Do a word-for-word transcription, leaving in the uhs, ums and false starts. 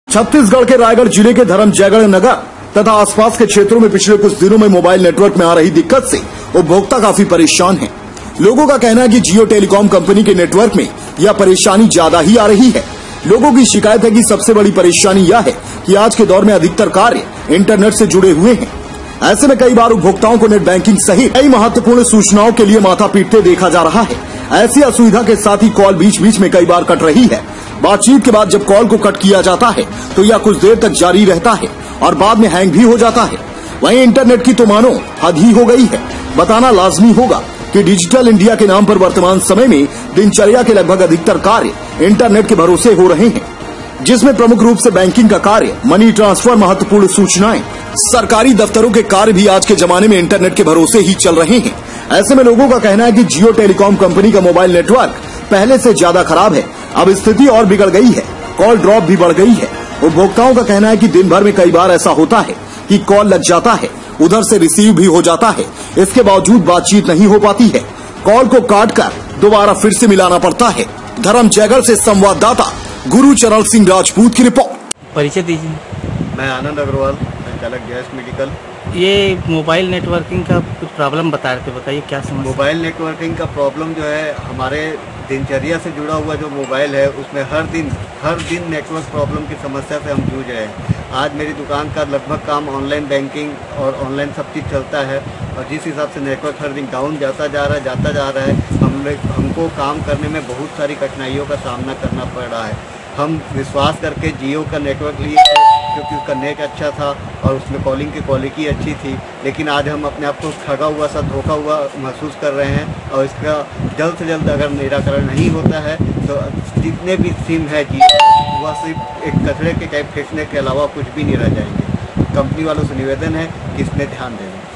छत्तीसगढ़ के रायगढ़ जिले के धर्मजयगढ़ नगर तथा आसपास के क्षेत्रों में पिछले कुछ दिनों में मोबाइल नेटवर्क में आ रही दिक्कत से उपभोक्ता काफी परेशान हैं। लोगों का कहना है कि जियो टेलीकॉम कंपनी के नेटवर्क में यह परेशानी ज्यादा ही आ रही है। लोगों की शिकायत है कि सबसे बड़ी परेशानी यह है कि आज के दौर में अधिकतर कार्य इंटरनेट से जुड़े हुए हैं। ऐसे में कई बार उपभोक्ताओं को नेट बैंकिंग सहित कई महत्वपूर्ण सूचनाओं के लिए माथा पीटते देखा जा रहा है। ऐसी असुविधा के साथ ही कॉल बीच बीच में कई बार कट रही है। बातचीत के बाद जब कॉल को कट किया जाता है तो यह कुछ देर तक जारी रहता है और बाद में हैंग भी हो जाता है। वहीं इंटरनेट की तो मानो हद ही हो गई है। बताना लाजमी होगा कि डिजिटल इंडिया के नाम पर वर्तमान समय में दिनचर्या के लगभग अधिकतर कार्य इंटरनेट के भरोसे हो रहे हैं, जिसमें प्रमुख रूप से बैंकिंग का कार्य, मनी ट्रांसफर, महत्वपूर्ण सूचनाएं, सरकारी दफ्तरों के कार्य भी आज के जमाने में इंटरनेट के भरोसे ही चल रहे हैं। ऐसे में लोगों का कहना है कि जियो टेलीकॉम कंपनी का मोबाइल नेटवर्क पहले से ज्यादा खराब है। अब स्थिति और बिगड़ गई है, कॉल ड्रॉप भी बढ़ गई है। उपभोक्ताओं का कहना है कि दिन भर में कई बार ऐसा होता है कि कॉल लग जाता है, उधर से रिसीव भी हो जाता है, इसके बावजूद बातचीत नहीं हो पाती है। कॉल को काट कर दोबारा फिर से मिलाना पड़ता है। धर्मजयगढ़ से संवाददाता गुरुचरण सिंह राजपूत की रिपोर्ट। परिचय दीजिए। मैं आनंद अग्रवाल, संचालक गैस मेडिकल। ये मोबाइल नेटवर्किंग का कुछ प्रॉब्लम बता रहे थे, बताइए क्या समस्या? मोबाइल नेटवर्किंग का प्रॉब्लम जो है, हमारे दिनचर्या से जुड़ा हुआ जो मोबाइल है उसमें हर दिन हर दिन नेटवर्क प्रॉब्लम की समस्या से हम जूझ रहे हैं। आज मेरी दुकान का लगभग काम ऑनलाइन बैंकिंग और ऑनलाइन सब चीज़ चलता है और जिस हिसाब से नेटवर्क हर दिन डाउन जाता जा रहा है जाता जा रहा है हम हमको काम करने में बहुत सारी कठिनाइयों का सामना करना पड़ रहा है। हम विश्वास करके जियो का नेटवर्क लिए थे क्योंकि उसका नेट अच्छा था और उसमें कॉलिंग की क्वालिटी अच्छी थी, लेकिन आज हम अपने आप को ठगा हुआ सा धोखा हुआ महसूस कर रहे हैं और इसका जल्द से जल्द अगर निराकरण नहीं होता है तो जितने भी सिम है जियो वह सिर्फ एक कचरे के टाइप फेंकने के अलावा कुछ भी नहीं रह जाएंगे। कंपनी वालों से निवेदन है कि इसमें ध्यान दें।